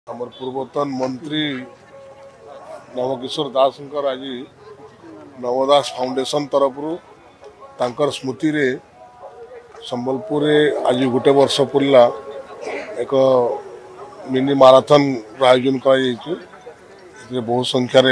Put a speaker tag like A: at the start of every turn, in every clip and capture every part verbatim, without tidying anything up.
A: आमर पूर्वतन मंत्री नवकिशोर दास आज नवदास फाउंडेशन तरफ तांकर स्मृति रे संबलपुर आज गोटे वर्ष पूरा एक मिनी माराथन आयोजन कर बहुत संख्यार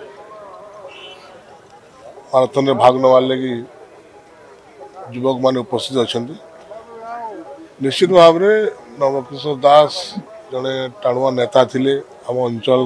A: माराथन रे भाग नवार लगी युवक मान उपस्थित अच्छा। निश्चित भाव में नवकिशोर दास जड़े टाणुआ नेता थिले आम अंचल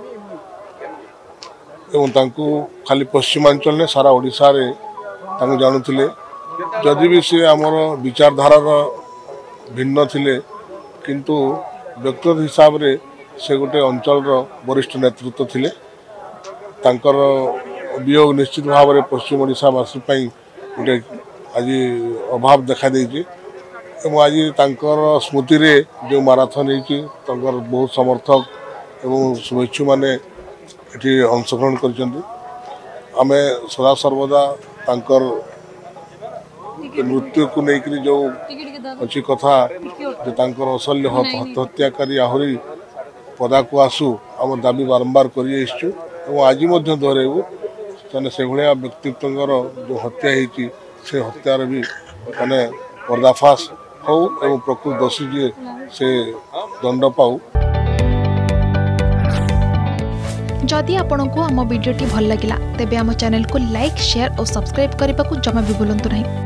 A: खाली पश्चिमांचल ने सारा ओडिशा रे जानूले जदि भी सी आमर विचारधारा भिन्न थिले किंतु व्यक्तिगत हिसाब रे से गोटे अंचल वरिष्ठ नेतृत्व थिले। तांकर वियोग निश्चित भाव में पश्चिम ओडिशावासी गोटे आज अभाव देखा देइछि। आज तांकर स्मृति रे जो माराथन होती बहुत समर्थक एवं शुभेच्छु माने ये अंशग्रहण कर आमे सदा सर्वदा तांकर मृत्यु को लेकर जो अच्छी कथा जो तांकर असल्य हत्याकारी आहरी पदा को आसू आम दाबी बारंबार कर आज दोहरेबू से भाया व्यक्तित्व जो हत्या होती से हत्यार भी माने पर्दाफाश हो एवं प्रकृत दोषी जी से दंड पाऊ।
B: जदि आपंक आम भिडी भल लगा तेब आम चैनल को लाइक शेयर और सब्सक्राइब करने को जमा भी भूलु नहीं।